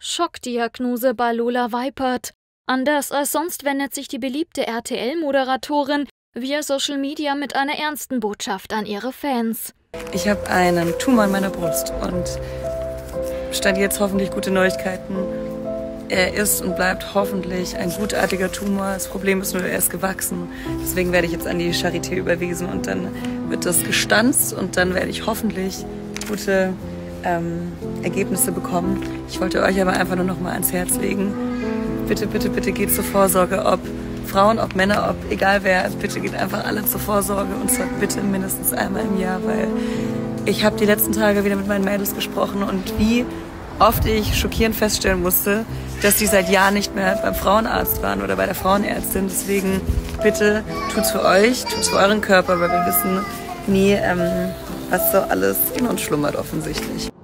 Schockdiagnose bei Lola Weipert. Anders als sonst wendet sich die beliebte RTL-Moderatorin via Social Media mit einer ernsten Botschaft an ihre Fans. Ich habe einen Tumor in meiner Brust und stand jetzt hoffentlich gute Neuigkeiten. Er ist und bleibt hoffentlich ein gutartiger Tumor. Das Problem ist nur, er ist gewachsen. Deswegen werde ich jetzt an die Charité überwiesen und dann wird das gestanzt und dann werde ich hoffentlich gute Ergebnisse bekommen. Ich wollte euch aber einfach nur noch mal ans Herz legen. Bitte, bitte, bitte geht zur Vorsorge, ob Frauen, ob Männer, ob egal wer, bitte geht einfach alle zur Vorsorge und zwar bitte mindestens einmal im Jahr, weil ich habe die letzten Tage wieder mit meinen Mädels gesprochen und wie oft ich schockierend feststellen musste, dass die seit Jahren nicht mehr beim Frauenarzt waren oder bei der Frauenärztin. Deswegen bitte tut's für euch, tut's für euren Körper, weil wir wissen nie, was so alles in uns schlummert offensichtlich.